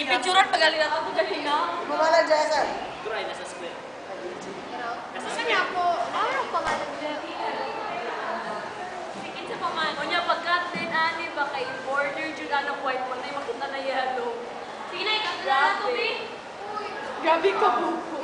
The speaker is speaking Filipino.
picturean pagaling na ito galing na. Mawala dyan, sir. Turay, nasa square. Nasa Kasi square. nga po, ano pangalan niya? Sikit sa pamahan. O niya, pagkat din, ani ba, kay border, dyan, anong white mo na, makita na yellow. Sige na, ikakita na ito, Grabe ka, buko.